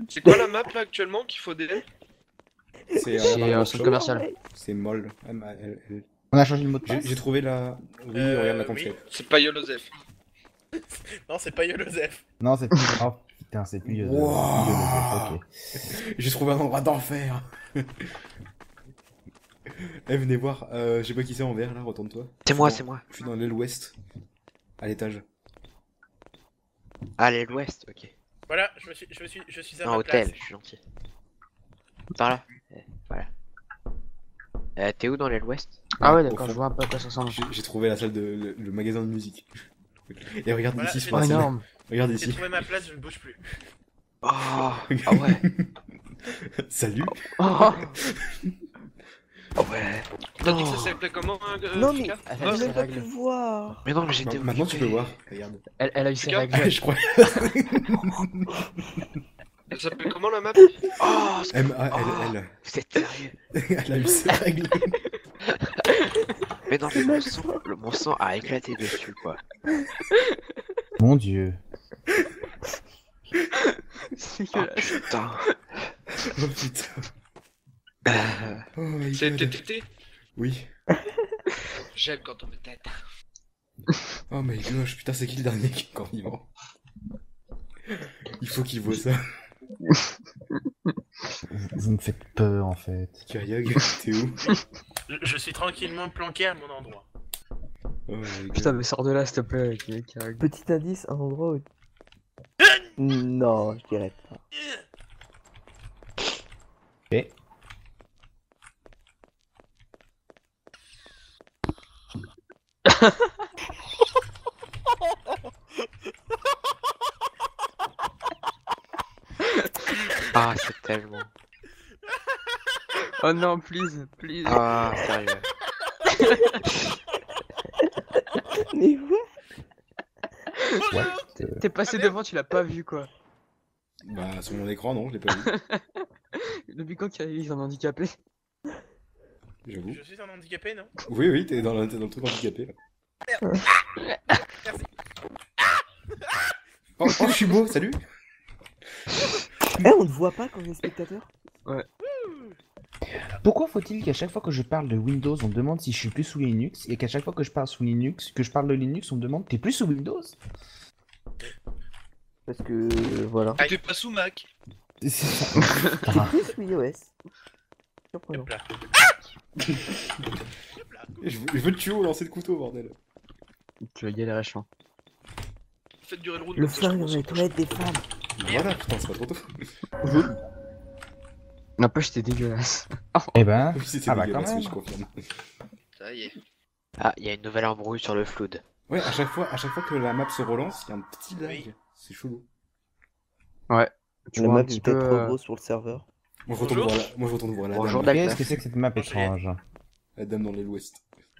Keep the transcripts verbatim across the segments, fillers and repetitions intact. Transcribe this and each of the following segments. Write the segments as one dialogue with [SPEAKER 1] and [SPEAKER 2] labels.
[SPEAKER 1] C'est quoi la map là actuellement qu'il faut délai?
[SPEAKER 2] C'est
[SPEAKER 3] C'est
[SPEAKER 2] euh,
[SPEAKER 3] un centre commercial.
[SPEAKER 2] C'est molle. M A L L.
[SPEAKER 4] On a changé le mot de
[SPEAKER 2] J'ai
[SPEAKER 4] passe.
[SPEAKER 2] j'ai trouvé la. Oui,
[SPEAKER 5] Euh,
[SPEAKER 2] regarde la
[SPEAKER 5] oui.
[SPEAKER 2] concept.
[SPEAKER 1] C'est pas Yolosef.
[SPEAKER 5] Non, c'est pas Yolosef.
[SPEAKER 4] Non, c'est plus. Oh putain, c'est plus.
[SPEAKER 2] Wow.
[SPEAKER 4] Wow. Ok.
[SPEAKER 2] J'ai trouvé un endroit d'enfer. Eh, venez voir. Euh, je sais pas qui c'est en vert là, retourne-toi.
[SPEAKER 3] C'est moi,
[SPEAKER 2] Je suis
[SPEAKER 3] c'est
[SPEAKER 2] dans-
[SPEAKER 3] moi.
[SPEAKER 2] Je suis dans l'aile ouest. À l'étage.
[SPEAKER 3] Ah, l'aile ouest, ok.
[SPEAKER 5] Voilà, je me suis, je me suis, je suis à
[SPEAKER 3] Non,
[SPEAKER 5] ma
[SPEAKER 3] hôtel,
[SPEAKER 5] place.
[SPEAKER 3] je suis gentil. Par là. Eh, voilà. Euh, T'es où dans l'aile ouest?
[SPEAKER 4] Ah ouais,
[SPEAKER 2] Au
[SPEAKER 4] d'accord,
[SPEAKER 2] fond.
[SPEAKER 4] je vois un peu à quoi ça ressemble.
[SPEAKER 2] J'ai j'ai trouvé la salle de le, le magasin de musique. Et regarde
[SPEAKER 5] Voilà,
[SPEAKER 2] ici
[SPEAKER 5] j'ai
[SPEAKER 2] sur la
[SPEAKER 4] Oh,
[SPEAKER 5] trouvé-
[SPEAKER 2] scène.
[SPEAKER 4] énorme.
[SPEAKER 2] Regarde
[SPEAKER 5] J'ai
[SPEAKER 2] ici.
[SPEAKER 5] trouvé ma place, je ne bouge plus.
[SPEAKER 3] Oh, ah ouais.
[SPEAKER 2] Salut.
[SPEAKER 3] Oh, oh ouais.
[SPEAKER 1] T'as dit que
[SPEAKER 3] Non.
[SPEAKER 1] ça s'appelait comment euh,
[SPEAKER 6] Non, mais
[SPEAKER 1] Fika
[SPEAKER 6] elle
[SPEAKER 1] Ah,
[SPEAKER 6] a
[SPEAKER 4] c'est
[SPEAKER 6] même pas
[SPEAKER 4] réglé.
[SPEAKER 6] pu voir.
[SPEAKER 3] Mais non, mais j'étais
[SPEAKER 2] Ma- Maintenant tu peux voir. Regarde.
[SPEAKER 4] Elle, elle a eu ses
[SPEAKER 1] Fika
[SPEAKER 4] règles.
[SPEAKER 2] Je crois.
[SPEAKER 1] Ça s'appelle comment la map?
[SPEAKER 3] Oh, c'est-
[SPEAKER 2] M A L L.
[SPEAKER 3] vous êtes sérieux?
[SPEAKER 2] Elle a eu ses règles.
[SPEAKER 3] Mais non, mais mon sang, le, mon sang a éclaté dessus, quoi.
[SPEAKER 4] Mon dieu.
[SPEAKER 3] Oh, putain.
[SPEAKER 2] Oh putain.
[SPEAKER 3] Euh,
[SPEAKER 2] Oh my
[SPEAKER 1] C'est
[SPEAKER 2] god.
[SPEAKER 1] T T T?
[SPEAKER 2] Oui.
[SPEAKER 1] J'aime quand on me tête.
[SPEAKER 2] Oh my gosh, putain, c'est qui le dernier qui est encore vivant? Il faut qu'il voit ça.
[SPEAKER 4] Vous me faites peur en fait.
[SPEAKER 2] Kyriog, t'es où?
[SPEAKER 5] Je, je suis tranquillement planqué à mon endroit.
[SPEAKER 2] Oh my god.
[SPEAKER 7] Putain, mais sors de là, s'il te plaît, avec les carrés.
[SPEAKER 6] Petit indice, un endroit où. Non, je dirais pas.
[SPEAKER 4] Ok.
[SPEAKER 3] Ah, c'est tellement.
[SPEAKER 7] Oh non, please, please.
[SPEAKER 3] Ah, sérieux.
[SPEAKER 6] Mais ouais.
[SPEAKER 4] What?
[SPEAKER 7] T'es passé devant, tu l'as pas vu quoi.
[SPEAKER 2] Bah, sur mon écran, non, je l'ai pas vu.
[SPEAKER 7] Depuis quand qu'il y a un handicapé?
[SPEAKER 2] J'avoue.
[SPEAKER 5] Je suis un handicapé, non?
[SPEAKER 2] Oui, oui, t'es dans, le- t'es dans le truc handicapé. Là.
[SPEAKER 5] Merci.
[SPEAKER 2] Oh, oh, je suis beau, salut!
[SPEAKER 6] Eh, on ne voit pas quand on est spectateur?
[SPEAKER 4] Pourquoi faut-il qu'à chaque fois que je parle de Windows, on me demande si je suis plus sous Linux, et qu'à chaque fois que je parle sous Linux, que je parle de Linux, on me demande t'es plus sous Windows?
[SPEAKER 6] Parce que. euh, voilà.
[SPEAKER 1] T'es pas sous Mac.
[SPEAKER 4] C'est ça.
[SPEAKER 6] J'ai plus sous iOS. Surprenant.
[SPEAKER 5] Hop là.
[SPEAKER 2] Je veux, je veux te tuer au lancer de couteau, bordel.
[SPEAKER 7] Tu vas galérer chiant.
[SPEAKER 1] Faites durer le route.
[SPEAKER 6] Le
[SPEAKER 1] comme ça, je
[SPEAKER 6] flingue dans
[SPEAKER 1] commence
[SPEAKER 6] les
[SPEAKER 1] au
[SPEAKER 6] toilettes des femmes.
[SPEAKER 2] Voilà, putain, c'est pas trop tôt.
[SPEAKER 7] N'empêche, t'es dégueulasse.
[SPEAKER 4] Eh ben,
[SPEAKER 2] Oui, c'était
[SPEAKER 4] ah bah quand
[SPEAKER 2] dégueulasse, oui,
[SPEAKER 4] même.
[SPEAKER 2] je confirme.
[SPEAKER 1] Ça y est.
[SPEAKER 3] Ah, il y a une nouvelle embrouille sur le flood.
[SPEAKER 2] Ouais, à chaque fois, à chaque fois que la map se relance, il y a un petit lag.
[SPEAKER 5] Oui.
[SPEAKER 2] C'est chelou.
[SPEAKER 7] Tu
[SPEAKER 6] La
[SPEAKER 7] vois
[SPEAKER 6] map
[SPEAKER 7] un
[SPEAKER 6] est
[SPEAKER 7] petit
[SPEAKER 6] peut-être
[SPEAKER 7] peu.
[SPEAKER 6] trop
[SPEAKER 7] euh,
[SPEAKER 6] grosse sur le serveur.
[SPEAKER 2] Moi, je retourne
[SPEAKER 5] Bonjour.
[SPEAKER 2] voir la, moi, je retourne voir la
[SPEAKER 3] Bonjour,
[SPEAKER 2] dame.
[SPEAKER 3] Dave.
[SPEAKER 4] qu'est-ce que c'est que cette map étrange?
[SPEAKER 2] La dame dans l'aile ouest.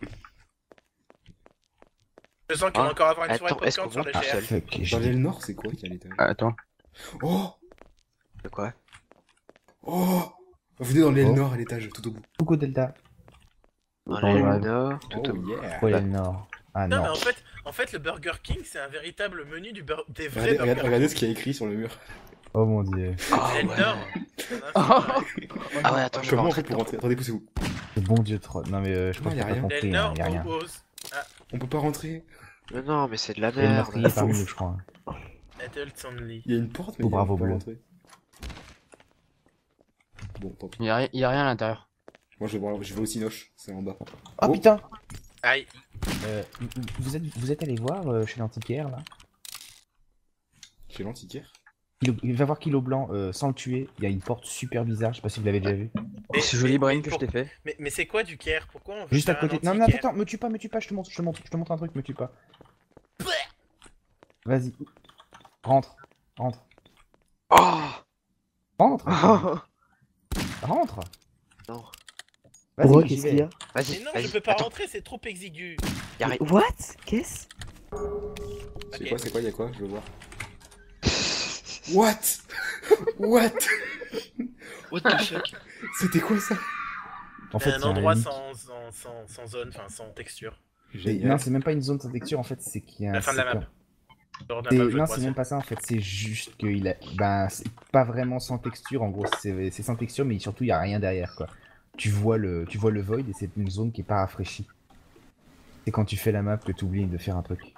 [SPEAKER 5] Je sens qu'on va
[SPEAKER 3] Ah,
[SPEAKER 5] encore avoir une soirée
[SPEAKER 3] attends, est-ce
[SPEAKER 5] popcorn
[SPEAKER 3] qu'on
[SPEAKER 5] sur les
[SPEAKER 3] monte tout
[SPEAKER 5] G R.
[SPEAKER 3] seul?
[SPEAKER 4] Fuck,
[SPEAKER 2] Dans
[SPEAKER 4] j'ai-
[SPEAKER 2] l'aile nord, c'est quoi qu'il y a à l'étage?
[SPEAKER 7] Ah, attends.
[SPEAKER 2] Oh!
[SPEAKER 3] De quoi?
[SPEAKER 2] Oh! Venez dans l'aile
[SPEAKER 4] Oh.
[SPEAKER 2] nord à l'étage, tout au bout.
[SPEAKER 4] Coucou Delta.
[SPEAKER 3] Dans
[SPEAKER 4] Dans
[SPEAKER 3] l'aile
[SPEAKER 4] le-
[SPEAKER 3] nord, tout
[SPEAKER 2] Oh
[SPEAKER 3] au bout.
[SPEAKER 2] yeah!
[SPEAKER 4] Quoi, l'aile nord? Ah
[SPEAKER 5] Non,
[SPEAKER 4] non.
[SPEAKER 5] mais en fait, en fait, le Burger King, c'est un véritable menu du bur- des vrais
[SPEAKER 2] Regardez,
[SPEAKER 5] burgers.
[SPEAKER 2] regardez, regardez ce qu'il y a écrit sur le mur.
[SPEAKER 4] Oh mon dieu.
[SPEAKER 3] Ah
[SPEAKER 5] L'aile
[SPEAKER 3] ouais.
[SPEAKER 5] nord.
[SPEAKER 3] Ah ouais, attends, je vais
[SPEAKER 2] Comment on
[SPEAKER 3] rentrer
[SPEAKER 2] fait pour
[SPEAKER 3] dedans.
[SPEAKER 2] rentrer? Attendez, poussez-vous.
[SPEAKER 4] Le bon dieu troll. Non mais euh, je
[SPEAKER 2] Non,
[SPEAKER 4] crois que
[SPEAKER 2] y a
[SPEAKER 4] t'as pas
[SPEAKER 2] rien.
[SPEAKER 4] compris,
[SPEAKER 5] L'aile
[SPEAKER 4] hein,
[SPEAKER 5] nord
[SPEAKER 4] y a rien.
[SPEAKER 5] propose
[SPEAKER 2] On peut pas rentrer.
[SPEAKER 3] Mais non, mais c'est de la
[SPEAKER 4] Il y a une
[SPEAKER 3] merde.
[SPEAKER 4] meurtrier parmi nous, je crois.
[SPEAKER 5] Adults Only.
[SPEAKER 2] Il y a une porte, mais
[SPEAKER 4] Oh,
[SPEAKER 2] il y a-
[SPEAKER 4] bravo,
[SPEAKER 2] on peut pas
[SPEAKER 4] bleu.
[SPEAKER 2] rentrer. Bon, tant pis.
[SPEAKER 7] Y'a rien, y a rien à l'intérieur.
[SPEAKER 2] Moi, je vais, voir, je vais au Cinoche, c'est en bas.
[SPEAKER 4] Oh,
[SPEAKER 2] Oh.
[SPEAKER 4] putain.
[SPEAKER 5] Aïe.
[SPEAKER 4] Euh, vous êtes, vous êtes allé voir euh, chez l'antiquaire là?
[SPEAKER 2] Chez l'antiquaire.
[SPEAKER 4] Kilo- Il va voir Kilo Blanc euh, sans le tuer. Il y a une porte super bizarre, je sais pas si vous l'avez déjà vu.
[SPEAKER 5] Mais-
[SPEAKER 7] C'est joli
[SPEAKER 5] mais-
[SPEAKER 7] brain
[SPEAKER 5] mais
[SPEAKER 7] que je
[SPEAKER 5] pour-
[SPEAKER 7] t'ai fait.
[SPEAKER 5] Mais, mais c'est quoi du Caire? Pourquoi on veut
[SPEAKER 4] Juste à
[SPEAKER 5] faire un
[SPEAKER 4] côté. Non, non,
[SPEAKER 5] anti-Caire
[SPEAKER 4] attends, me tue pas, me tue pas, je te montre, je te montre, je te montre, je te montre un truc, me tue pas. Vas-y. Rentre. Rentre.
[SPEAKER 3] Oh
[SPEAKER 4] Rentre.
[SPEAKER 7] Oh
[SPEAKER 4] Rentre.
[SPEAKER 3] non.
[SPEAKER 6] Pourquoi,
[SPEAKER 4] Vas-y, j'y
[SPEAKER 6] qu'est-ce qu'il y
[SPEAKER 4] vais.
[SPEAKER 6] a?
[SPEAKER 3] Vas-y,
[SPEAKER 5] Mais non,
[SPEAKER 3] vas-y.
[SPEAKER 5] je peux pas
[SPEAKER 3] Attends,
[SPEAKER 5] rentrer, c'est trop exigu.
[SPEAKER 3] y a rien.
[SPEAKER 6] What? Qu'est-ce?
[SPEAKER 2] C'est
[SPEAKER 5] Ok.
[SPEAKER 2] quoi, c'est quoi, il y a quoi? Je veux voir. What? What?
[SPEAKER 1] What the fuck?
[SPEAKER 2] C'était quoi ça?
[SPEAKER 4] En
[SPEAKER 5] C'est
[SPEAKER 4] fait,
[SPEAKER 5] un
[SPEAKER 4] c'est
[SPEAKER 5] endroit
[SPEAKER 4] leak.
[SPEAKER 5] sans, sans, sans, sans zone, enfin sans texture.
[SPEAKER 4] Et- Non, c'est même pas une zone sans texture, en fait, c'est qu'il y a un.
[SPEAKER 5] La fin de la
[SPEAKER 4] c'est
[SPEAKER 5] map.
[SPEAKER 4] qu'un-
[SPEAKER 5] Genre, on a
[SPEAKER 4] C'est-
[SPEAKER 5] pas joué
[SPEAKER 4] Non,
[SPEAKER 5] pour
[SPEAKER 4] c'est
[SPEAKER 5] la
[SPEAKER 4] même pas ça en fait, c'est juste qu'il a. Ben, c'est pas vraiment sans texture, en gros, c'est c'est sans texture, mais surtout il y a rien derrière quoi. Tu vois le, tu vois le void et c'est une zone qui est pas rafraîchie. C'est quand tu fais la map que tu oublies de faire un truc.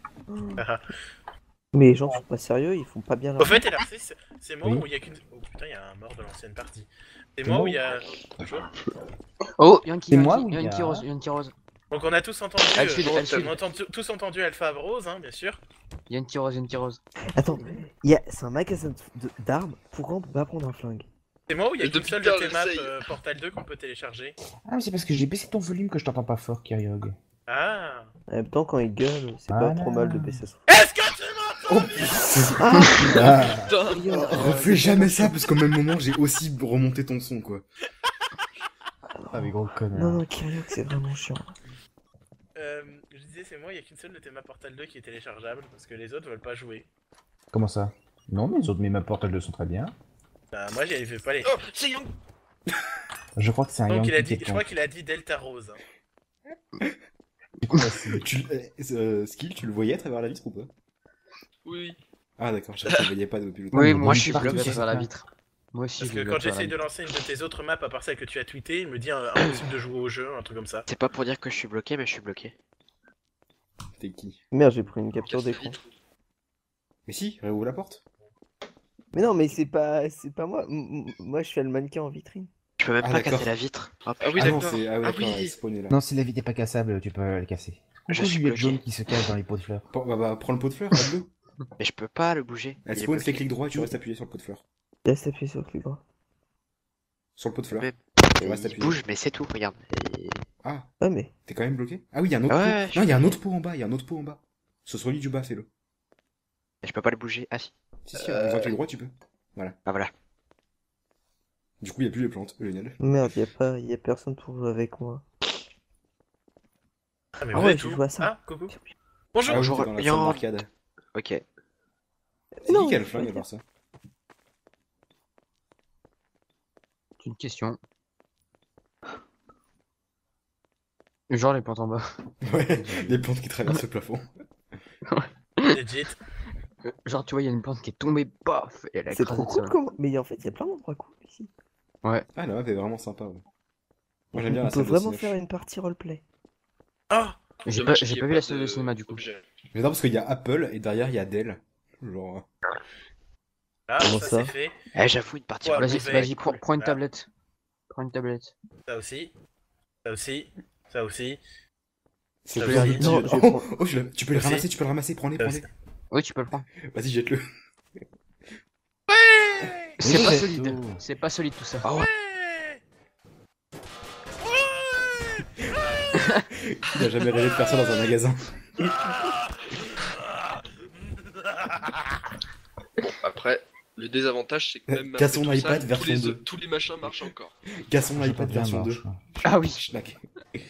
[SPEAKER 6] Mais les gens sont pas sérieux, ils font pas bien leur
[SPEAKER 5] Au fait, L R C, c'est- c'est moi
[SPEAKER 4] Oui.
[SPEAKER 5] où il y a qu'une. Oh putain, il y a un mort de l'ancienne partie. C'est
[SPEAKER 4] C'est
[SPEAKER 5] moi
[SPEAKER 4] moi
[SPEAKER 5] où
[SPEAKER 4] ou-
[SPEAKER 5] il y a. Bonjour.
[SPEAKER 7] Oh, Yankee,
[SPEAKER 4] C'est moi
[SPEAKER 7] Yankee,
[SPEAKER 4] ou il y
[SPEAKER 7] Yankee
[SPEAKER 4] a-
[SPEAKER 7] Rose, Yankee Rose.
[SPEAKER 5] Donc on a tous entendu.
[SPEAKER 7] Elle
[SPEAKER 5] euh,
[SPEAKER 7] suit,
[SPEAKER 5] bon,
[SPEAKER 7] elle suit.
[SPEAKER 5] on a entendu- tous entendu Alpha Rose, hein, bien sûr.
[SPEAKER 7] Yankee Rose, Yankee Rose.
[SPEAKER 6] Attends, il y a... c'est un magasin de- d'armes, pourquoi on peut pas prendre un flingue?
[SPEAKER 5] C'est moi où il y a
[SPEAKER 1] Et
[SPEAKER 5] qu'une
[SPEAKER 1] depuis
[SPEAKER 5] seule
[SPEAKER 1] tard,
[SPEAKER 5] de tes maps
[SPEAKER 1] j'essaye.
[SPEAKER 5] euh, Portal deux qu'on peut télécharger.
[SPEAKER 4] Ah, mais c'est parce que j'ai baissé ton volume que je t'entends pas fort, Kyriog.
[SPEAKER 5] Ah.
[SPEAKER 6] En même temps, quand il gueule, c'est pas
[SPEAKER 4] Voilà.
[SPEAKER 6] trop mal de baisser son.
[SPEAKER 5] Est-ce que tu m'entends
[SPEAKER 6] Ah
[SPEAKER 2] Ah,
[SPEAKER 1] Putain.
[SPEAKER 6] Kyriog,
[SPEAKER 2] refais jamais ça parce qu'au même moment j'ai aussi remonté ton son quoi.
[SPEAKER 4] Ah, mais gros connard.
[SPEAKER 6] Non, non, Kyriog, c'est vraiment chiant.
[SPEAKER 5] euh, Je disais, c'est moi, il y a qu'une seule de tes maps Portal deux qui est téléchargeable parce que les autres veulent pas jouer.
[SPEAKER 4] Comment ça? Non, mais les autres, mais ma Portal deux sont très bien.
[SPEAKER 5] Bah, moi, j'y arrive pas les.
[SPEAKER 1] Oh, c'est Young.
[SPEAKER 4] Je crois que c'est un
[SPEAKER 5] Donc il a
[SPEAKER 4] Yankee
[SPEAKER 5] dit,
[SPEAKER 4] qui
[SPEAKER 5] je crois qu'il a dit Delta Rose.
[SPEAKER 4] Du coup, là, c'est-
[SPEAKER 2] Tu, euh, euh, Skill, tu le voyais à travers la vitre ou pas?
[SPEAKER 1] Oui.
[SPEAKER 2] Ah d'accord, je ne voyais pas depuis le temps.
[SPEAKER 7] Oui,
[SPEAKER 4] mais
[SPEAKER 7] moi
[SPEAKER 4] bon,
[SPEAKER 7] je suis
[SPEAKER 4] partout,
[SPEAKER 7] bloqué
[SPEAKER 4] c'est
[SPEAKER 7] sur la
[SPEAKER 4] ça.
[SPEAKER 7] vitre. Moi aussi,
[SPEAKER 5] Parce
[SPEAKER 7] je
[SPEAKER 5] que
[SPEAKER 7] suis
[SPEAKER 5] quand
[SPEAKER 7] bloqué sur la
[SPEAKER 5] j'essaye de
[SPEAKER 7] vitre.
[SPEAKER 5] lancer une de tes autres maps, à part celle que tu as tweetée, il me dit euh, impossible de jouer au jeu, un truc comme ça.
[SPEAKER 3] C'est pas pour dire que je suis bloqué, mais je suis bloqué.
[SPEAKER 2] T'es qui?
[SPEAKER 6] Merde, j'ai pris une capture
[SPEAKER 1] Casse la
[SPEAKER 6] d'écran.
[SPEAKER 1] vitre.
[SPEAKER 2] Mais si, réouvre la porte.
[SPEAKER 6] Mais non, mais c'est pas, c'est pas moi. M- m- moi, je fais le mannequin en vitrine.
[SPEAKER 3] Je peux même
[SPEAKER 2] Ah,
[SPEAKER 3] pas
[SPEAKER 2] d'accord.
[SPEAKER 3] casser la vitre. Hop.
[SPEAKER 1] Ah oui,
[SPEAKER 2] ah non,
[SPEAKER 1] d'accord.
[SPEAKER 2] c'est ah, oui,
[SPEAKER 1] Ah
[SPEAKER 2] d'accord,
[SPEAKER 1] oui.
[SPEAKER 2] elle est spawnée là.
[SPEAKER 4] Non, si la vitre est pas cassable, tu peux la casser.
[SPEAKER 3] Je
[SPEAKER 4] Pourquoi
[SPEAKER 3] suis
[SPEAKER 4] Juliette
[SPEAKER 3] bloqué.
[SPEAKER 4] jaune qui se cache dans les pots de fleurs?
[SPEAKER 2] Bon, bah, bah, prends le pot de fleurs, regarde-le.
[SPEAKER 3] Mais je peux pas le bouger.
[SPEAKER 2] Elle
[SPEAKER 3] Il est
[SPEAKER 2] spawn,
[SPEAKER 3] bloqué.
[SPEAKER 2] fais clic droit et tu restes appuyé sur le pot de fleurs.
[SPEAKER 6] Laisse appuyer sur le clic droit.
[SPEAKER 2] Sur le pot de fleurs.
[SPEAKER 3] Mais-
[SPEAKER 2] Tu restes
[SPEAKER 3] Il
[SPEAKER 2] appuyé.
[SPEAKER 3] bouge, mais c'est tout, regarde. Et-
[SPEAKER 2] Ah,
[SPEAKER 6] Ah, mais.
[SPEAKER 2] t'es quand même bloqué? Ah oui, il y a un autre
[SPEAKER 3] Ouais,
[SPEAKER 2] pot.
[SPEAKER 3] ouais, je
[SPEAKER 2] Non, il y a un
[SPEAKER 3] suis
[SPEAKER 2] autre pot en bas, il y a un autre pot en bas. Ce sur lui du bas, fais-le.
[SPEAKER 3] Je peux pas le bouger. Ah si.
[SPEAKER 2] Si, si, en faisant clic droit, tu peux.
[SPEAKER 3] Ah voilà.
[SPEAKER 2] Du coup, il n'y a plus les plantes. Génial.
[SPEAKER 6] Merde, y a pas, y a personne pour jouer avec moi.
[SPEAKER 5] Ah, mais
[SPEAKER 6] Ah
[SPEAKER 5] vous
[SPEAKER 6] ouais,
[SPEAKER 5] êtes
[SPEAKER 6] je
[SPEAKER 5] où
[SPEAKER 6] joue à ça.
[SPEAKER 5] Ah, coucou.
[SPEAKER 2] Ah
[SPEAKER 5] Bonjour.
[SPEAKER 2] oui,
[SPEAKER 3] Bonjour,
[SPEAKER 2] t'es dans la salle
[SPEAKER 3] Yann.
[SPEAKER 2] d'arcade.
[SPEAKER 3] Ok.
[SPEAKER 2] C'est
[SPEAKER 6] Non,
[SPEAKER 2] qui qui a le
[SPEAKER 6] je
[SPEAKER 2] flingue à
[SPEAKER 6] sais
[SPEAKER 2] part ça?
[SPEAKER 7] C'est une question. Genre les plantes en bas.
[SPEAKER 2] Ouais, les plantes qui traversent le plafond.
[SPEAKER 5] Legit.
[SPEAKER 7] Euh, Genre tu vois, il y a une plante qui est tombée, paf, et elle a
[SPEAKER 6] C'est
[SPEAKER 7] écrasé
[SPEAKER 6] trop
[SPEAKER 7] le
[SPEAKER 6] cool
[SPEAKER 7] sol.
[SPEAKER 6] comment. Mais en fait, y a plein d'endroits cool ici.
[SPEAKER 2] Ah, la map est vraiment sympa, ouais. Moi, j'aime bien
[SPEAKER 6] On
[SPEAKER 2] la
[SPEAKER 6] peut
[SPEAKER 2] salle de
[SPEAKER 6] vraiment
[SPEAKER 2] cinéma.
[SPEAKER 6] faire une partie roleplay.
[SPEAKER 5] Ah.
[SPEAKER 7] J'ai pas,
[SPEAKER 1] Dommage
[SPEAKER 7] j'ai
[SPEAKER 1] qu'il y
[SPEAKER 7] pas
[SPEAKER 1] ait
[SPEAKER 7] vu la salle
[SPEAKER 1] de-
[SPEAKER 7] de cinéma du coup.
[SPEAKER 1] objet.
[SPEAKER 2] J'adore parce qu'il y a Apple et derrière il y a Dell. Genre.
[SPEAKER 5] Ah,
[SPEAKER 6] Comment
[SPEAKER 5] ça,
[SPEAKER 6] ça
[SPEAKER 5] c'est fait.
[SPEAKER 3] Eh, j'avoue, une partie.
[SPEAKER 5] Ouais,
[SPEAKER 3] relevée,
[SPEAKER 7] Vas-y,
[SPEAKER 5] vous
[SPEAKER 3] c'est-
[SPEAKER 5] avez-
[SPEAKER 7] vas-y, prends,
[SPEAKER 5] cool.
[SPEAKER 7] prends une
[SPEAKER 5] Ah.
[SPEAKER 7] tablette. Prends une tablette.
[SPEAKER 5] Ça aussi. Ça aussi. Ça aussi.
[SPEAKER 2] C'est
[SPEAKER 5] Ça
[SPEAKER 2] genre-
[SPEAKER 5] aussi.
[SPEAKER 6] Non,
[SPEAKER 2] tu-
[SPEAKER 6] je vais
[SPEAKER 2] oh,
[SPEAKER 6] prendre-
[SPEAKER 2] oh, je l'ai- tu peux les
[SPEAKER 5] Merci.
[SPEAKER 2] ramasser, tu peux le ramasser, prends-les,
[SPEAKER 5] Merci.
[SPEAKER 2] prends-les.
[SPEAKER 7] Oui, tu peux le prendre.
[SPEAKER 2] Vas-y, jette-le.
[SPEAKER 7] C'est pas
[SPEAKER 4] c'est
[SPEAKER 7] solide.
[SPEAKER 4] tout.
[SPEAKER 7] C'est pas solide tout ça.
[SPEAKER 3] Ah ouais.
[SPEAKER 5] Ouais.
[SPEAKER 2] Il a jamais rêvé de faire ça dans un magasin.
[SPEAKER 1] Bon, après, le désavantage, c'est que même
[SPEAKER 2] T'as
[SPEAKER 1] après
[SPEAKER 2] son
[SPEAKER 1] tout ça,
[SPEAKER 2] iPad
[SPEAKER 1] tous
[SPEAKER 2] version
[SPEAKER 1] les,
[SPEAKER 2] deux.
[SPEAKER 1] tous les machins marchent encore.
[SPEAKER 2] Casse son
[SPEAKER 4] J'ai
[SPEAKER 2] iPad
[SPEAKER 4] pas bien
[SPEAKER 2] version
[SPEAKER 4] mort,
[SPEAKER 2] deux.
[SPEAKER 4] je crois.
[SPEAKER 7] Ah oui.
[SPEAKER 2] Schnack.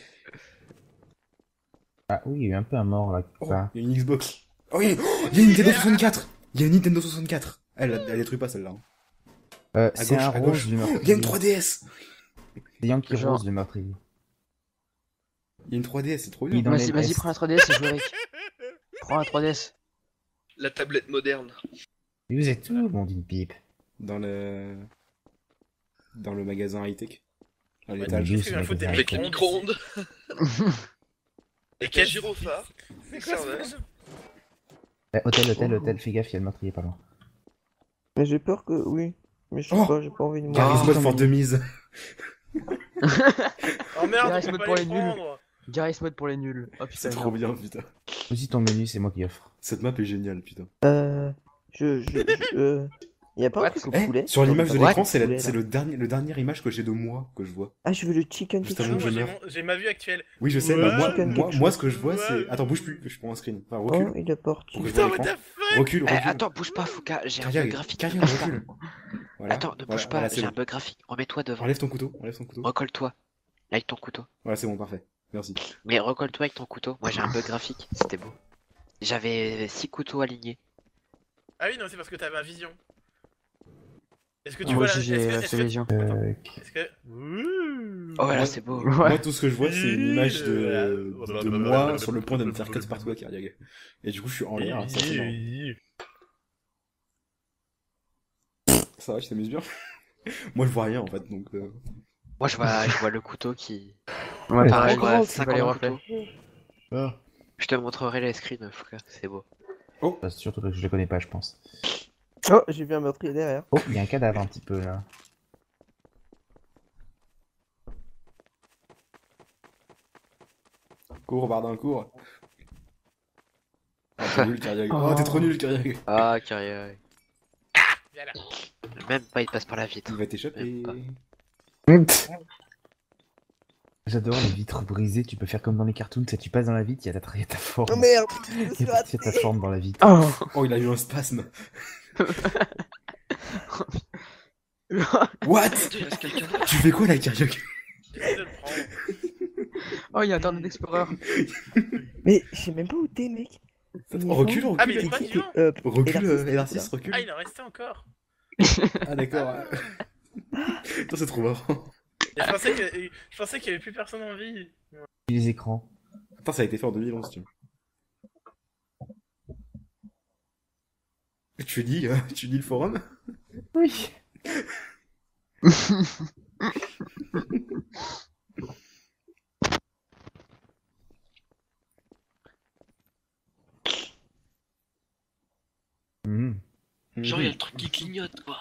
[SPEAKER 4] Ah oui, il y a eu un peu un mort là.
[SPEAKER 2] Oh,
[SPEAKER 4] Enfin,
[SPEAKER 2] il y a une Xbox. Oh, il y a, oh, il y a une Nintendo soixante-quatre. Il y a une Nintendo soixante-quatre. Elle, elle détruit pas celle-là. hein.
[SPEAKER 4] euh,
[SPEAKER 2] À
[SPEAKER 4] c'est
[SPEAKER 2] gauche,
[SPEAKER 4] un
[SPEAKER 2] à
[SPEAKER 4] rose
[SPEAKER 2] gauche.
[SPEAKER 4] du
[SPEAKER 2] Oh,
[SPEAKER 4] meurtrier.
[SPEAKER 2] il y a une trois D S.
[SPEAKER 4] C'est Yankee
[SPEAKER 7] Genre-
[SPEAKER 4] Rose le meurtrier.
[SPEAKER 2] Il y a une trois D S, c'est trop
[SPEAKER 4] Il
[SPEAKER 2] bien.
[SPEAKER 4] est dans
[SPEAKER 7] Vas-y,
[SPEAKER 4] les
[SPEAKER 7] vas-y,
[SPEAKER 4] S.
[SPEAKER 7] prends la trois D S et joue avec. Prends la trois D S.
[SPEAKER 1] La tablette moderne.
[SPEAKER 4] Mais vous êtes où, mon dit pipe?
[SPEAKER 2] Dans le. Dans le magasin high-tech. À
[SPEAKER 5] Ouais,
[SPEAKER 2] l'étage.
[SPEAKER 4] mais
[SPEAKER 5] Qu'est-ce que vient foutre des
[SPEAKER 1] Avec les
[SPEAKER 5] micro-ondes
[SPEAKER 1] micro-ondes.
[SPEAKER 5] Et
[SPEAKER 1] Et
[SPEAKER 5] quel
[SPEAKER 1] quel gyrophare.
[SPEAKER 5] C'est quoi
[SPEAKER 1] serveur.
[SPEAKER 5] ça
[SPEAKER 4] Eh, hôtel, hôtel, hôtel, fais gaffe, il y a le meurtrier pas loin.
[SPEAKER 6] Mais j'ai peur que. Oui. Mais je sais
[SPEAKER 2] Oh
[SPEAKER 6] pas, j'ai pas envie de
[SPEAKER 2] Garry's
[SPEAKER 6] mourir.
[SPEAKER 2] Mod for Dummies.
[SPEAKER 5] Oh merde,
[SPEAKER 7] Garry's
[SPEAKER 5] on peut
[SPEAKER 7] Mod
[SPEAKER 5] pas
[SPEAKER 7] pour
[SPEAKER 5] les
[SPEAKER 7] les nuls.
[SPEAKER 5] prendre.
[SPEAKER 7] Garry's Mod pour les nuls. Oh
[SPEAKER 2] C'est
[SPEAKER 7] putain.
[SPEAKER 2] trop bien, putain.
[SPEAKER 4] Aussi ton menu, c'est moi qui offre.
[SPEAKER 2] Cette map est géniale, putain.
[SPEAKER 6] Euh. Je. je, je euh... Y a pas un
[SPEAKER 7] What
[SPEAKER 6] truc au
[SPEAKER 2] Eh,
[SPEAKER 6] poulet
[SPEAKER 2] sur l'image de
[SPEAKER 6] What
[SPEAKER 2] l'écran, c'est la-
[SPEAKER 6] Poulet,
[SPEAKER 2] c'est
[SPEAKER 6] là.
[SPEAKER 2] le dernier, le dernière image que j'ai de moi que je vois.
[SPEAKER 6] Ah, je veux le chicken
[SPEAKER 2] Juste
[SPEAKER 6] quelque
[SPEAKER 2] avant
[SPEAKER 5] Non,
[SPEAKER 2] que
[SPEAKER 6] chose.
[SPEAKER 2] je
[SPEAKER 5] moi, j'ai
[SPEAKER 2] meurs.
[SPEAKER 5] mon- j'ai ma vue actuelle.
[SPEAKER 2] Oui, je sais,
[SPEAKER 5] Ouais.
[SPEAKER 2] mais moi,
[SPEAKER 6] Chicken
[SPEAKER 2] moi,
[SPEAKER 6] quelque
[SPEAKER 2] moi,
[SPEAKER 6] chose.
[SPEAKER 2] ce que je vois, c'est.
[SPEAKER 5] Ouais.
[SPEAKER 2] Attends, bouge plus, je prends un screen. Enfin,
[SPEAKER 6] Oh,
[SPEAKER 2] recule.
[SPEAKER 6] il apporte.
[SPEAKER 2] Pour que je
[SPEAKER 5] Putain,
[SPEAKER 2] vois
[SPEAKER 5] what
[SPEAKER 2] l'écran.
[SPEAKER 5] the fuck.
[SPEAKER 2] Recule,
[SPEAKER 3] Eh,
[SPEAKER 2] recule.
[SPEAKER 3] attends, bouge pas, Fouca, j'ai un bug
[SPEAKER 2] Carrière,
[SPEAKER 3] graphique.
[SPEAKER 2] carrière,
[SPEAKER 3] Bouge pas.
[SPEAKER 2] recule. Voilà.
[SPEAKER 3] Attends, ne
[SPEAKER 2] Voilà,
[SPEAKER 3] bouge pas,
[SPEAKER 2] voilà, c'est
[SPEAKER 3] j'ai un
[SPEAKER 2] bon.
[SPEAKER 3] bug graphique. Remets-toi devant.
[SPEAKER 2] Enlève ton couteau, enlève ton couteau.
[SPEAKER 3] Recolle-toi. Avec ton couteau.
[SPEAKER 2] Voilà, c'est bon, parfait. Merci.
[SPEAKER 3] Mais recolle-toi avec ton couteau. Moi j'ai un bug graphique, c'était beau. J'avais six couteaux alignés.
[SPEAKER 5] Ah oui, non, c'est parce que t'avais un vision. Est-ce que tu
[SPEAKER 7] Moi
[SPEAKER 5] vois la...
[SPEAKER 7] aussi,
[SPEAKER 5] Est-ce
[SPEAKER 7] j'ai
[SPEAKER 5] que...
[SPEAKER 7] euh,
[SPEAKER 5] Est-ce
[SPEAKER 7] ce
[SPEAKER 5] que...
[SPEAKER 7] lésion.
[SPEAKER 4] Euh,
[SPEAKER 5] Est-ce que... Ouh.
[SPEAKER 3] Oh là,
[SPEAKER 2] Moi-
[SPEAKER 3] c'est beau.
[SPEAKER 7] Ouais.
[SPEAKER 2] Moi, tout ce que je vois, c'est une image de, de moi sur le point de me faire cut partout à Kyriaga. Et du coup, je suis en l'air. Ça, c'est marrant. Ça va, je t'amuse bien. Moi, je vois rien en fait, donc. euh,
[SPEAKER 3] Moi, je vois, je vois le couteau qui.
[SPEAKER 7] Ouais,
[SPEAKER 4] Ouais,
[SPEAKER 7] pareil,
[SPEAKER 3] je
[SPEAKER 7] je
[SPEAKER 3] vois
[SPEAKER 7] vois
[SPEAKER 3] cinquante
[SPEAKER 7] les reflets.
[SPEAKER 3] couteaux.
[SPEAKER 4] Ah.
[SPEAKER 3] Je te montrerai les screens, frère, c'est beau.
[SPEAKER 4] Bah, surtout que je le connais pas, je pense.
[SPEAKER 6] Oh, j'ai vu un meurtrier derrière.
[SPEAKER 4] Oh, il y a un cadavre un petit peu là.
[SPEAKER 2] Cours, Bardin, cours. Ah, t'es nul, Kyriaga. Oh, t'es trop nul, Kyriaga.
[SPEAKER 3] Ah, Kyria.
[SPEAKER 5] Viens là.
[SPEAKER 3] Même pas, il passe par la vitre.
[SPEAKER 2] Il va t'échapper.
[SPEAKER 3] Même
[SPEAKER 4] J'adore les vitres brisées, tu peux faire comme dans les cartoons, tu sais, tu passes dans la vitre, il y a ta, il y a ta forme.
[SPEAKER 6] Oh merde, je me
[SPEAKER 4] Il
[SPEAKER 6] suis
[SPEAKER 4] y a ta,
[SPEAKER 6] raté.
[SPEAKER 4] il y a ta forme dans la vitre.
[SPEAKER 7] Oh.
[SPEAKER 2] Oh, il a eu un spasme. What?
[SPEAKER 1] Il reste quelqu'un.
[SPEAKER 2] Tu fais quoi là, Kyriaga?
[SPEAKER 5] J'essaie de le prendre.
[SPEAKER 7] Oh, il y a Internet Explorer.
[SPEAKER 6] Mais je sais même pas où t'es, mec.
[SPEAKER 2] Oh, recule, recule.
[SPEAKER 5] Ah, mais il est
[SPEAKER 6] T'es
[SPEAKER 5] pas
[SPEAKER 6] qui,
[SPEAKER 5] vivant.
[SPEAKER 6] t'es, euh,
[SPEAKER 2] Recule,
[SPEAKER 6] Elarcis,
[SPEAKER 2] euh,
[SPEAKER 6] t'es
[SPEAKER 2] Elarcis,
[SPEAKER 6] où,
[SPEAKER 2] recule.
[SPEAKER 5] Ah, il en restait encore.
[SPEAKER 2] Ah, d'accord. Attends, c'est trop marrant.
[SPEAKER 5] Et je pensais que... je pensais qu'il y avait plus personne en vie.
[SPEAKER 4] Les écrans.
[SPEAKER 2] Attends, ça a été fait en deux mille onze, tu vois. Tu dis, euh, tu dis le forum?
[SPEAKER 4] Oui. Mhm.
[SPEAKER 1] Genre, il y a le truc qui clignote, quoi.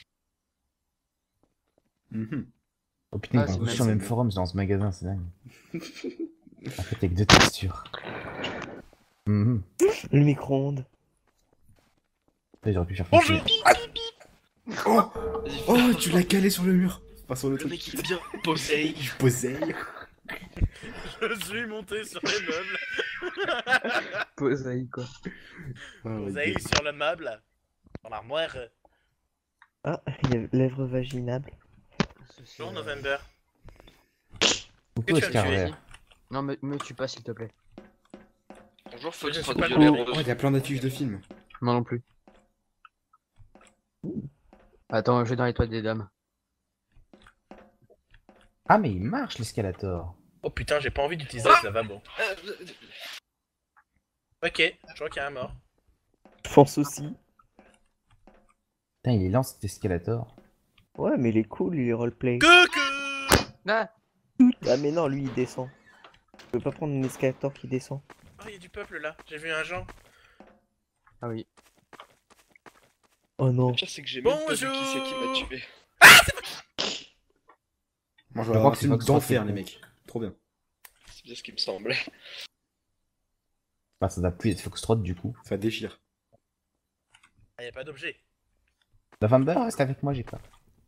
[SPEAKER 2] Mhm.
[SPEAKER 4] Oh putain,
[SPEAKER 7] Ah,
[SPEAKER 4] ils
[SPEAKER 7] c'est
[SPEAKER 4] ont tous
[SPEAKER 7] mal,
[SPEAKER 4] sur le
[SPEAKER 2] c'est
[SPEAKER 4] même
[SPEAKER 2] mal.
[SPEAKER 4] forum dans ce magasin, c'est dingue. En fait, avec deux textures. Mhm.
[SPEAKER 6] Le micro-ondes.
[SPEAKER 4] Là, j'aurais pu faire
[SPEAKER 5] Bonjour.
[SPEAKER 4] fonctionner.
[SPEAKER 2] Oh,
[SPEAKER 1] Vas-y,
[SPEAKER 2] oh,
[SPEAKER 1] fais-
[SPEAKER 2] tu l'as calé sur le mur. Pas sur le
[SPEAKER 1] Le
[SPEAKER 2] truc.
[SPEAKER 1] mec, il est bien posé.
[SPEAKER 2] Je posais.
[SPEAKER 5] Je suis monté sur les meubles.
[SPEAKER 7] Posaï, quoi.
[SPEAKER 2] Ah,
[SPEAKER 5] Vous
[SPEAKER 2] ouais,
[SPEAKER 5] avez eu sur le meuble. Dans l'armoire.
[SPEAKER 6] Ah, il y a lèvres vaginales.
[SPEAKER 5] Bonjour, November.
[SPEAKER 4] Coucou,
[SPEAKER 5] Que tu as
[SPEAKER 4] Oscar
[SPEAKER 5] tué
[SPEAKER 4] Vert.
[SPEAKER 7] Non, me, me tue pas, s'il te plaît.
[SPEAKER 1] Bonjour,
[SPEAKER 5] Je
[SPEAKER 1] Fox,
[SPEAKER 5] suis
[SPEAKER 1] trop
[SPEAKER 5] pas
[SPEAKER 1] de
[SPEAKER 5] le
[SPEAKER 1] violet
[SPEAKER 5] même.
[SPEAKER 2] Oh,
[SPEAKER 1] rose.
[SPEAKER 2] il y a plein d'affiches de films.
[SPEAKER 7] Moi non plus. Attends, je vais dans les toilettes des dames.
[SPEAKER 4] Ah, mais il marche l'escalator.
[SPEAKER 5] Oh putain, j'ai pas envie d'utiliser
[SPEAKER 1] Ah
[SPEAKER 5] ce lavabo.
[SPEAKER 1] Euh, euh,
[SPEAKER 5] Ok, je crois qu'il y a un mort.
[SPEAKER 6] Je pense aussi.
[SPEAKER 4] Putain, il est lent cet escalator.
[SPEAKER 6] Ouais, mais il est cool, il est roleplay.
[SPEAKER 5] Coucou.
[SPEAKER 7] Ah,
[SPEAKER 6] Ah, mais non, lui, il descend. Je peux pas prendre un escalator qui descend.
[SPEAKER 5] Oh, il y a du peuple là. J'ai vu un Jean.
[SPEAKER 7] ah oui.
[SPEAKER 6] Oh non.
[SPEAKER 1] Le pire, c'est que j'ai même pas vu qui
[SPEAKER 5] Bonjour.
[SPEAKER 1] c'est qui m'a tué.
[SPEAKER 2] Moi, je
[SPEAKER 4] Je
[SPEAKER 2] vais
[SPEAKER 4] crois
[SPEAKER 2] avoir
[SPEAKER 4] que
[SPEAKER 2] un
[SPEAKER 4] c'est
[SPEAKER 2] film
[SPEAKER 4] Fox
[SPEAKER 2] d'enfer,
[SPEAKER 4] Rocket.
[SPEAKER 2] les mecs. Trop bien.
[SPEAKER 1] C'est bien ce qui me semblait.
[SPEAKER 4] Bah, ça doit plus être Foxtrot du coup.
[SPEAKER 2] Ça déchire.
[SPEAKER 5] Ah, y a pas d'objet.
[SPEAKER 4] November, reste avec moi, j'ai peur.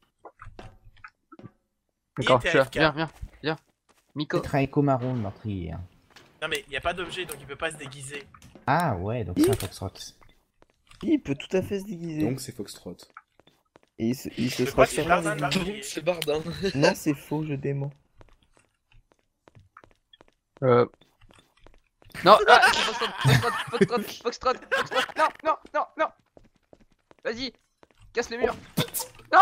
[SPEAKER 7] D'accord,
[SPEAKER 5] était
[SPEAKER 7] je suis là.
[SPEAKER 5] A F K.
[SPEAKER 7] Viens, viens, viens. Miko.
[SPEAKER 4] Peut-être un écho marron, le meurtrier. hein.
[SPEAKER 5] Non mais y a pas d'objet donc il peut pas se déguiser.
[SPEAKER 4] Ah ouais, donc c'est un Foxtrot.
[SPEAKER 6] Il peut tout à fait se déguiser.
[SPEAKER 2] Donc, c'est Foxtrot.
[SPEAKER 6] Et il se, il se
[SPEAKER 5] Je
[SPEAKER 6] sera
[SPEAKER 5] crois que c'est
[SPEAKER 6] sûrement
[SPEAKER 5] Bardin le
[SPEAKER 6] déguisé.
[SPEAKER 5] meurtrier.
[SPEAKER 1] C'est Bardin.
[SPEAKER 6] Non, c'est faux, je dément.
[SPEAKER 7] Euh. Non, ah, Foxtrot, Foxtrot, Foxtrot, Foxtrot, Foxtrot. Non, non, non, non. Vas-y, casse le mur. Non,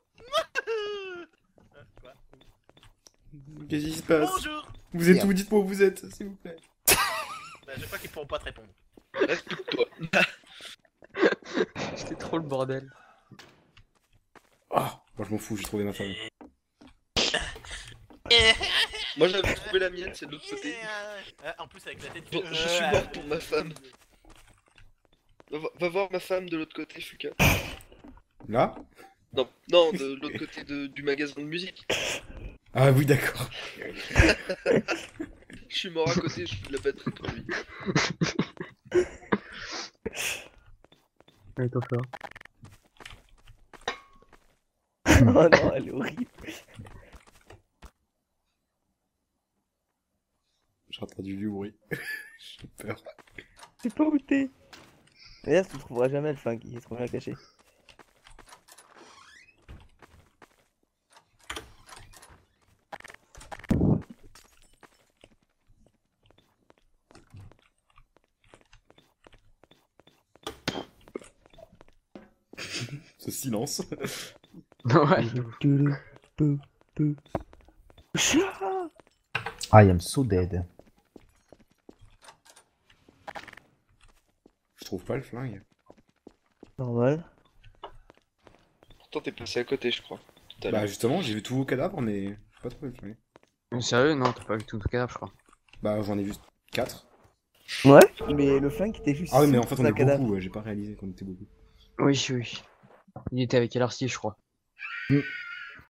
[SPEAKER 5] Euh, quoi
[SPEAKER 2] Qu'est-ce qui se passe?
[SPEAKER 5] Bonjour.
[SPEAKER 2] Vous êtes
[SPEAKER 6] Merde.
[SPEAKER 2] où? Dites-moi où vous êtes, s'il vous plaît.
[SPEAKER 5] Bah, je crois qu'ils pourront pas te répondre.
[SPEAKER 1] Reste plus que toi.
[SPEAKER 7] c'était trop le bordel.
[SPEAKER 2] Ah, moi, je m'en fous, j'ai trouvé ma femme.
[SPEAKER 1] Moi, j'avais trouvé la mienne, c'est de l'autre côté.
[SPEAKER 5] Euh, en plus avec la tête.
[SPEAKER 1] Bon, je suis mort pour ma femme. Va, vo- va voir ma femme de l'autre côté, Fuka.
[SPEAKER 2] Là?
[SPEAKER 1] Non, non, de l'autre côté de- du magasin de musique.
[SPEAKER 2] Ah oui, d'accord.
[SPEAKER 1] Je suis mort à côté, je fais de la batterie pour lui.
[SPEAKER 7] Ouais, t'en fais.
[SPEAKER 6] Oh non, elle est horrible.
[SPEAKER 2] J'ai entendu du bruit. J'ai peur.
[SPEAKER 6] Je sais pas où t'es. D'ailleurs, tu le trouveras jamais le fin qui est trop bien caché.
[SPEAKER 2] Ce silence.
[SPEAKER 7] Ouais.
[SPEAKER 6] Toulou, pou, pou.
[SPEAKER 4] I am so dead.
[SPEAKER 2] Je trouve pas le flingue.
[SPEAKER 6] Normal.
[SPEAKER 1] Pourtant, t'es passé à côté, je crois. Tout à
[SPEAKER 2] Bah
[SPEAKER 1] l'heure.
[SPEAKER 2] justement, j'ai vu tous vos cadavres, mais j'ai pas trouvé le flingue.
[SPEAKER 7] Mais sérieux, non, t'as pas vu tout le cadavre, je crois.
[SPEAKER 2] Bah j'en ai vu quatre.
[SPEAKER 6] Ouais, mais le flingue était juste.
[SPEAKER 2] Ah oui, mais en fait on
[SPEAKER 6] sur
[SPEAKER 2] est
[SPEAKER 6] un cadavre.
[SPEAKER 2] beaucoup, ouais, j'ai pas réalisé qu'on était beaucoup.
[SPEAKER 7] Oui, oui. Il était avec L R six, je crois.